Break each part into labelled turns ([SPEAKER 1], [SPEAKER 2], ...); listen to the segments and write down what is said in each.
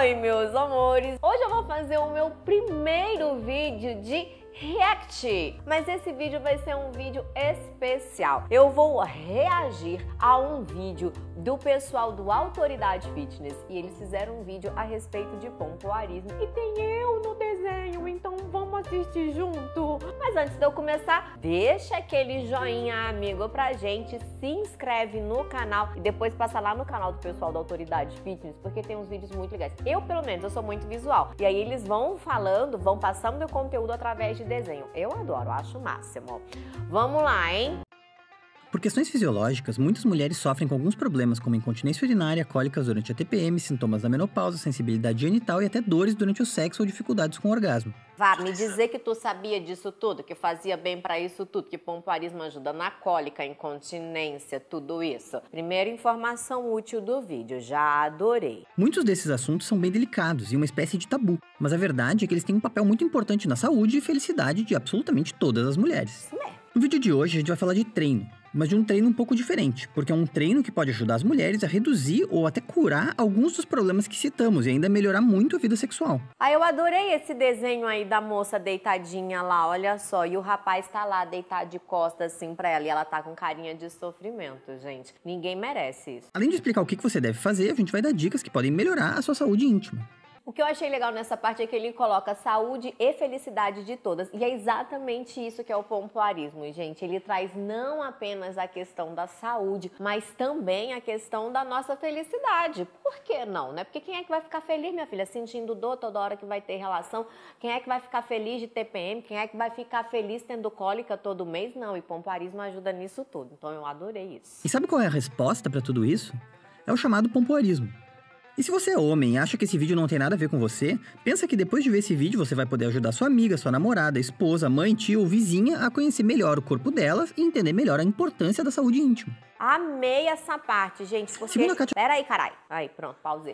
[SPEAKER 1] Oi, meus amores! Hoje eu vou fazer o meu primeiro vídeo de react, mas esse vídeo vai ser um vídeo especial. Eu vou reagir a um vídeo do pessoal do Autoridade Fitness e eles fizeram um vídeo a respeito de pompoarismo e tem eu no desenho, então vamos assistir junto. Mas antes de eu começar, deixa aquele joinha, amigo, pra gente, se inscreve no canal e depois passa lá no canal do pessoal da Autoridade Fitness, porque tem uns vídeos muito legais. Eu, pelo menos, eu sou muito visual e aí eles vão falando, vão passando o conteúdo através de desenho. Eu adoro, acho o máximo. Vamos lá, hein?
[SPEAKER 2] Por questões fisiológicas, muitas mulheres sofrem com alguns problemas como incontinência urinária, cólicas durante a TPM, sintomas da menopausa, sensibilidade genital e até dores durante o sexo ou dificuldades com o orgasmo.
[SPEAKER 1] Vá me dizer que tu sabia disso tudo, que fazia bem pra isso tudo, que pompoarismo ajuda na cólica, incontinência, tudo isso. Primeira informação útil do vídeo, já adorei.
[SPEAKER 2] Muitos desses assuntos são bem delicados e uma espécie de tabu, mas a verdade é que eles têm um papel muito importante na saúde e felicidade de absolutamente todas as mulheres.
[SPEAKER 1] Isso mesmo.
[SPEAKER 2] No vídeo de hoje a gente vai falar de treino, mas de um treino um pouco diferente, porque é um treino que pode ajudar as mulheres a reduzir ou até curar alguns dos problemas que citamos e ainda melhorar muito a vida sexual.
[SPEAKER 1] Ah, eu adorei esse desenho aí da moça deitadinha lá, olha só, e o rapaz tá lá deitado de costas assim pra ela e ela tá com carinha de sofrimento, gente. Ninguém merece isso.
[SPEAKER 2] Além de explicar o que você deve fazer, a gente vai dar dicas que podem melhorar a sua saúde íntima.
[SPEAKER 1] O que eu achei legal nessa parte é que ele coloca saúde e felicidade de todas. E é exatamente isso que é o pompoarismo, gente. Ele traz não apenas a questão da saúde, mas também a questão da nossa felicidade. Por que não, né? Porque quem é que vai ficar feliz, minha filha, sentindo dor toda hora que vai ter relação? Quem é que vai ficar feliz de TPM? Quem é que vai ficar feliz tendo cólica todo mês? Não, e pompoarismo ajuda nisso tudo. Então eu adorei isso.
[SPEAKER 2] E sabe qual é a resposta para tudo isso? É o chamado pompoarismo. E se você é homem e acha que esse vídeo não tem nada a ver com você, pensa que depois de ver esse vídeo você vai poder ajudar sua amiga, sua namorada, esposa, mãe, tio ou vizinha a conhecer melhor o corpo delas e entender melhor a importância da saúde íntima.
[SPEAKER 1] Amei essa parte, gente, porque...
[SPEAKER 2] Segundo a Kátia...
[SPEAKER 1] Pera aí, caralho. Aí, pronto, pausei.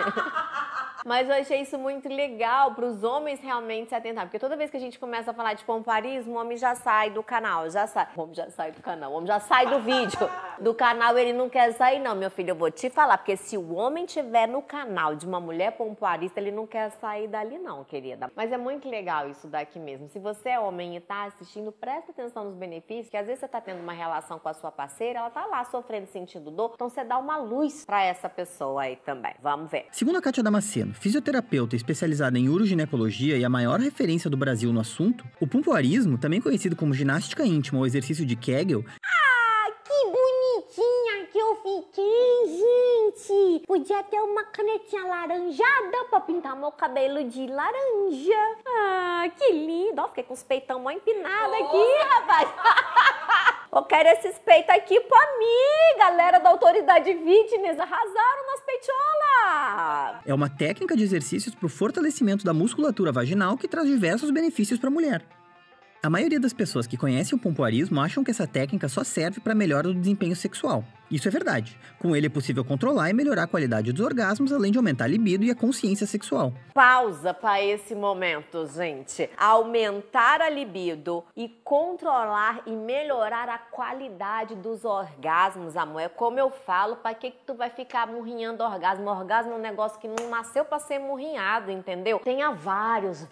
[SPEAKER 1] Mas eu achei isso muito legal para os homens realmente se atentar. Porque toda vez que a gente começa a falar de pompoarismo, o homem já sai do canal, já sai. O homem já sai do canal, o homem já sai do vídeo. Do canal ele não quer sair não, meu filho, eu vou te falar. Porque se o homem tiver no canal de uma mulher pompoarista, ele não quer sair dali não, querida. Mas é muito legal isso daqui mesmo. Se você é homem e tá assistindo, presta atenção nos benefícios, que às vezes você tá tendo uma relação com a sua parceira, ela tá lá sofrendo, sentindo dor, então você dá uma luz para essa pessoa aí também. Vamos ver.
[SPEAKER 2] Segundo a Kátia Damasceno, fisioterapeuta especializada em uroginecologia e a maior referência do Brasil no assunto, o pompoarismo, também conhecido como ginástica íntima ou exercício de Kegel...
[SPEAKER 1] Ah, que bonitinha que eu fiquei, gente! Podia ter uma canetinha laranjada pra pintar meu cabelo de laranja. Ah, que lindo! Ó, fiquei com os peitão mó empinado aqui, rapaz. Eu quero esses peitos aqui pra mim, galera da Autoridade Fitness. Arrasaram nas peitolas!
[SPEAKER 2] É uma técnica de exercícios para o fortalecimento da musculatura vaginal que traz diversos benefícios para a mulher. A maioria das pessoas que conhecem o pompoarismo acham que essa técnica só serve para melhora do desempenho sexual. Isso é verdade. Com ele é possível controlar e melhorar a qualidade dos orgasmos, além de aumentar a libido e a consciência sexual.
[SPEAKER 1] Pausa para esse momento, gente. Aumentar a libido e controlar e melhorar a qualidade dos orgasmos, amor. É como eu falo, para que tu vai ficar murrinhando orgasmo? Orgasmo é um negócio que não nasceu para ser murrinhado, entendeu? Tenha vários.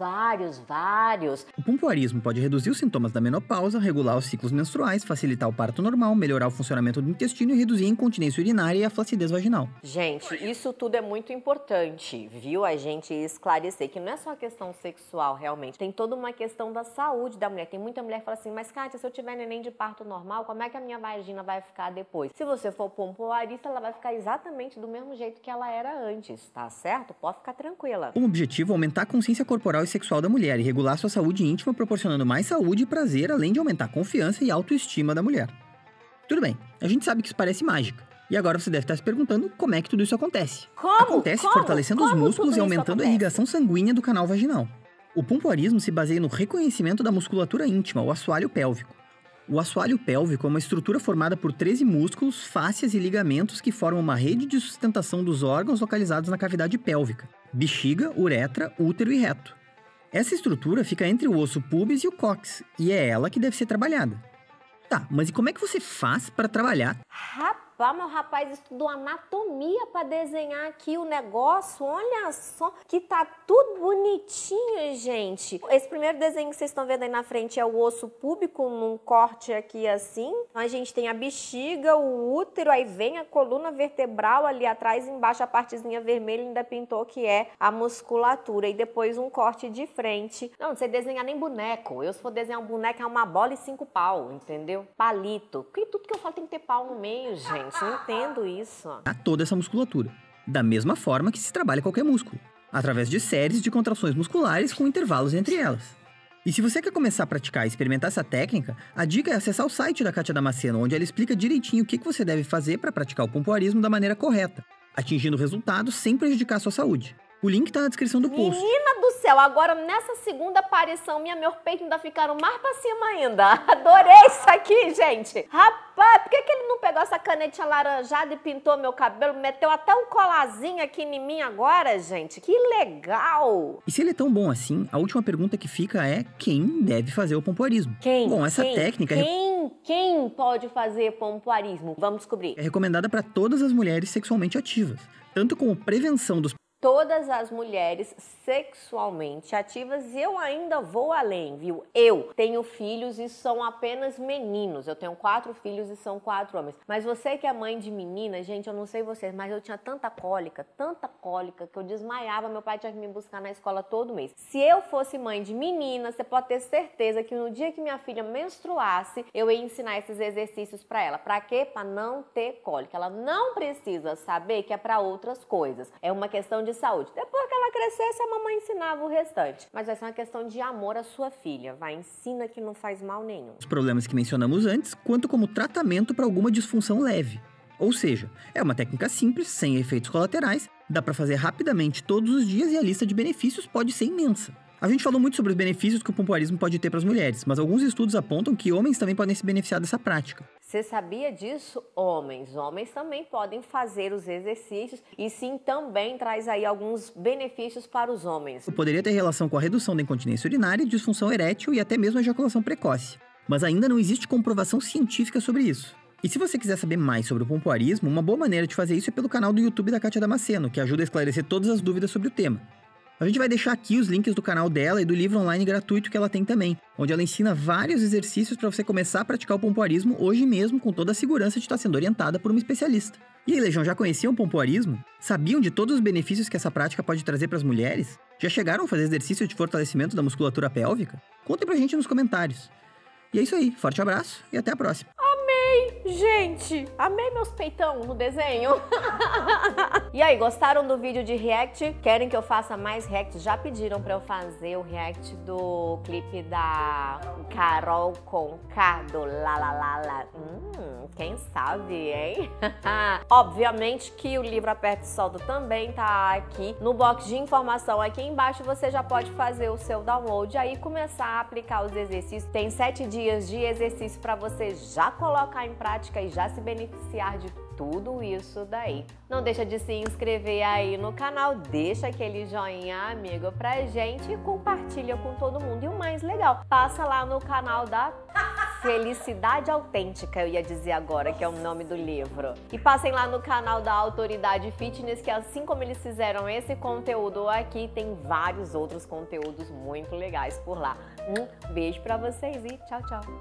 [SPEAKER 2] O pompoarismo pode reduzir os sintomas da menopausa, regular os ciclos menstruais, facilitar o parto normal, melhorar o funcionamento do intestino e reduzir a incontinência urinária e a flacidez vaginal.
[SPEAKER 1] Gente, isso tudo é muito importante, viu? A gente esclarecer que não é só questão sexual, realmente. Tem toda uma questão da saúde da mulher. Tem muita mulher que fala assim, mas Kátia, se eu tiver neném de parto normal, como é que a minha vagina vai ficar depois? Se você for pompoarista, ela vai ficar exatamente do mesmo jeito que ela era antes, tá certo? Pode ficar tranquila.
[SPEAKER 2] O objetivo é aumentar a consciência corporal e sexual da mulher e regular sua saúde íntima, proporcionando mais saúde e prazer, além de aumentar a confiança e autoestima da mulher. Tudo bem, a gente sabe que isso parece mágica. E agora você deve estar se perguntando como é que tudo isso acontece. Acontece fortalecendo os músculos e aumentando a irrigação sanguínea do canal vaginal. O pompoarismo se baseia no reconhecimento da musculatura íntima, o assoalho pélvico. O assoalho pélvico é uma estrutura formada por 13 músculos, fáscias e ligamentos que formam uma rede de sustentação dos órgãos localizados na cavidade pélvica: bexiga, uretra, útero e reto. Essa estrutura fica entre o osso pubis e o cóccix, e é ela que deve ser trabalhada. Tá, mas e como é que você faz para trabalhar?
[SPEAKER 1] Rapaz! meu rapaz estudou anatomia para desenhar aqui o negócio. Olha só que tá tudo bonitinho, gente. Esse primeiro desenho que vocês estão vendo aí na frente é o osso púbico num corte aqui assim. A gente tem a bexiga, o útero, aí vem a coluna vertebral ali atrás, embaixo a partezinha vermelha ainda pintou que é a musculatura e depois um corte de frente. Não sei desenhar nem boneco. Eu, se for desenhar um boneco, é uma bola e 5 pau, entendeu? Palito. Porque tudo que eu falo tem que ter pau no meio, gente. Não entendo isso.
[SPEAKER 2] A toda essa musculatura. Da mesma forma que se trabalha qualquer músculo. Através de séries de contrações musculares com intervalos entre elas. E se você quer começar a praticar e experimentar essa técnica, a dica é acessar o site da Kátia Damasceno, onde ela explica direitinho o que você deve fazer para praticar o pompoarismo da maneira correta, atingindo resultados sem prejudicar a sua saúde. O link está na descrição do post.
[SPEAKER 1] Menina do céu, agora nessa segunda aparição minha, meu peito ainda ficaram mais pra cima ainda. Adorei isso aqui, gente. Rapaz, por que ele não pegou essa canetinha alaranjada e pintou meu cabelo? Meteu até um colazinho aqui em mim agora, gente. Que legal.
[SPEAKER 2] E se ele é tão bom assim, a última pergunta que fica é quem deve fazer o pompoarismo?
[SPEAKER 1] Quem?
[SPEAKER 2] Bom, essa técnica
[SPEAKER 1] Quem pode fazer pompoarismo? Vamos descobrir.
[SPEAKER 2] É recomendada para todas as mulheres sexualmente ativas, tanto como prevenção dos
[SPEAKER 1] todas as mulheres sexualmente ativas e eu ainda vou além, viu? Eu tenho filhos e são apenas meninos. Eu tenho 4 filhos e são 4 homens. Mas você que é mãe de menina, gente, eu não sei vocês, mas eu tinha tanta cólica que eu desmaiava. Meu pai tinha que me buscar na escola todo mês. Se eu fosse mãe de menina, você pode ter certeza que no dia que minha filha menstruasse, eu ia ensinar esses exercícios pra ela. Pra quê? Pra não ter cólica. Ela não precisa saber que é pra outras coisas. É uma questão de saúde. Depois que ela crescesse, a mamãe ensinava o restante. Mas vai ser uma questão de amor à sua filha. Vai, ensina que não faz mal nenhum.
[SPEAKER 2] Os problemas que mencionamos antes, quanto como tratamento para alguma disfunção leve. Ou seja, é uma técnica simples, sem efeitos colaterais, dá para fazer rapidamente todos os dias e a lista de benefícios pode ser imensa. A gente falou muito sobre os benefícios que o pompoarismo pode ter para as mulheres, mas alguns estudos apontam que homens também podem se beneficiar dessa prática.
[SPEAKER 1] Você sabia disso? Homens também podem fazer os exercícios e sim também traz aí alguns benefícios para os homens.
[SPEAKER 2] Poderia ter relação com a redução da incontinência urinária, disfunção erétil e até mesmo a ejaculação precoce. Mas ainda não existe comprovação científica sobre isso. E se você quiser saber mais sobre o pompoarismo, uma boa maneira de fazer isso é pelo canal do YouTube da Kátia Damasceno, que ajuda a esclarecer todas as dúvidas sobre o tema. A gente vai deixar aqui os links do canal dela e do livro online gratuito que ela tem também, onde ela ensina vários exercícios para você começar a praticar o pompoarismo hoje mesmo com toda a segurança de estar sendo orientada por uma especialista. E aí, Legião, já conheciam o pompoarismo? Sabiam de todos os benefícios que essa prática pode trazer para as mulheres? Já chegaram a fazer exercícios de fortalecimento da musculatura pélvica? Contem pra gente nos comentários. E é isso aí, forte abraço e até a próxima.
[SPEAKER 1] Gente, amei meus peitão no desenho. E aí, gostaram do vídeo de react? Querem que eu faça mais react? Já pediram pra eu fazer o react do clipe da Carol Conká, do Lalalala. Quem sabe, hein? Obviamente que o livro Aperta e Solta também tá aqui no box de informação aqui embaixo. Você já pode fazer o seu download aí e começar a aplicar os exercícios. Tem 7 dias de exercício pra você já colocar em prática e já se beneficiar de tudo isso daí. Não deixa de se inscrever aí no canal, deixa aquele joinha, amigo, pra gente e compartilha com todo mundo. E o mais legal, passa lá no canal da Felicidade Autêntica, eu ia dizer agora, que é o nome do livro. E passem lá no canal da Autoridade Fitness, que assim como eles fizeram esse conteúdo aqui, tem vários outros conteúdos muito legais por lá. Um beijo pra vocês e tchau, tchau!